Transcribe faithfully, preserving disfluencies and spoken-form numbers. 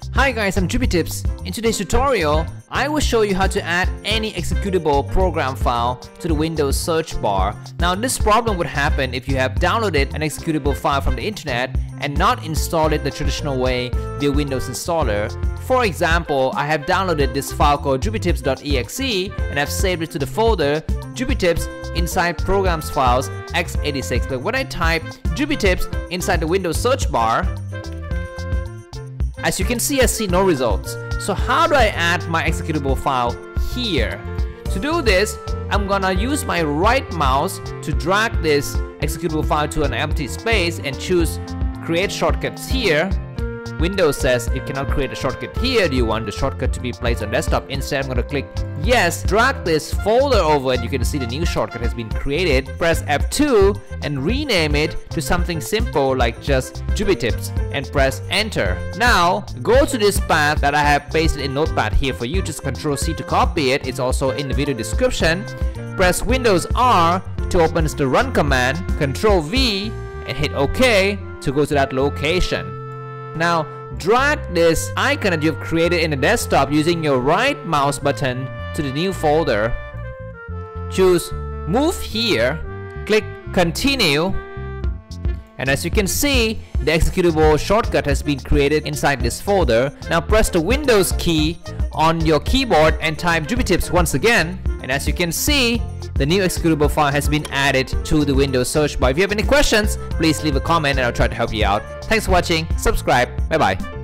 Hi guys, I'm JupyTips. In today's tutorial, I will show you how to add any executable program file to the Windows search bar. Now this problem would happen if you have downloaded an executable file from the internet and not installed it the traditional way via Windows installer. For example, I have downloaded this file called jupytips dot E X E and I've saved it to the folder JupyTips inside Programs Files x eighty-six. But when I type JupyTips inside the Windows search bar, as you can see, I see no results. So how do I add my executable file here? To do this, I'm gonna use my right mouse to drag this executable file to an empty space and choose Create Shortcuts here. Windows says it cannot create a shortcut here. Do you want the shortcut to be placed on desktop? Instead, I'm gonna click yes, drag this folder over and you can see the new shortcut has been created. Press F two and rename it to something simple like just JupyTips and press enter. Now go to this path that I have pasted in Notepad here for you. Just control C to copy it. It's also in the video description. Press Windows R to open the run command, control V and hit OK to go to that location. Now drag this icon that you've created in the desktop using your right mouse button to the new folder. Choose move here, click continue, and as you can see, the executable shortcut has been created inside this folder. Now press the Windows key on your keyboard and type JupyTips once again, and as you can see, the new executable file has been added to the Windows search bar. If you have any questions, please leave a comment and I'll try to help you out. Thanks for watching, subscribe, bye bye.